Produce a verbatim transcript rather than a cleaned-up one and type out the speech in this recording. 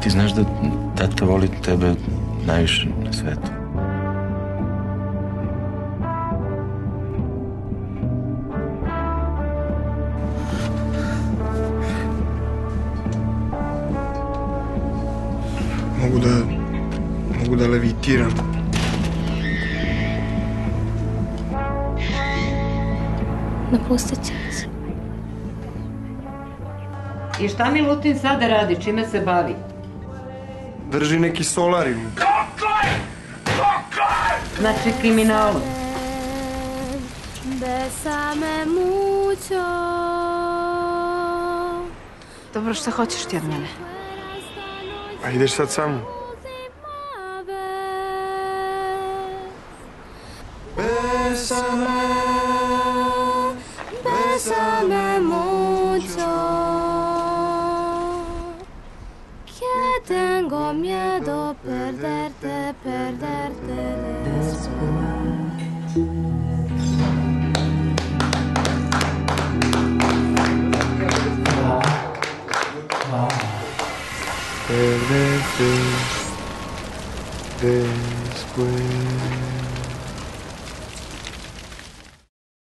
Ti znaš da tata voli tebe najviše na svetu. Mogu da... mogu da levitiram. Napustit će nas. I šta Milutin sada radi? Čime se bavi? Drži neki solarijum. Znači kriminalom. Besame mucho. Dobro, šta hoćeš ti od mene? A ideš sad sa mnom? Besame, besame mucho. Que tengo miedo perderte, perderte después. Perderte después.